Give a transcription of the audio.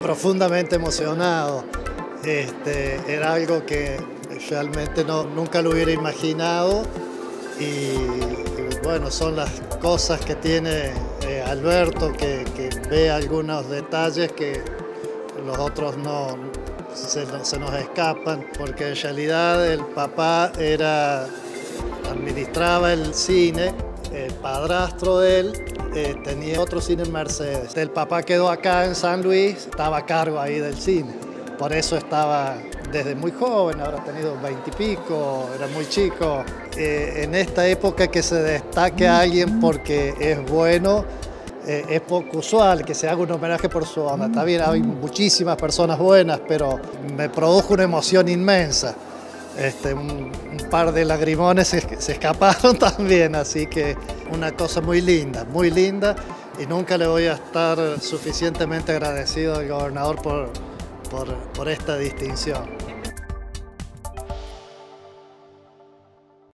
profundamente emocionado. Era algo que realmente nunca lo hubiera imaginado y bueno, son las cosas que tiene Alberto, que ve algunos detalles que los otros se nos escapan, porque en realidad el papá administraba el cine, el padrastro de él tenía otro cine en Mercedes. El papá quedó acá en San Luis, estaba a cargo ahí del cine, por eso estaba desde muy joven, habrá tenido 20 y pico, era muy chico. En esta época que se destaque a alguien porque es bueno, es poco usual que se haga un homenaje por su onda. Está bien, hay muchísimas personas buenas, pero me produjo una emoción inmensa. Un par de lagrimones se escaparon también, así que una cosa muy linda, y nunca le voy a estar suficientemente agradecido al gobernador por esta distinción.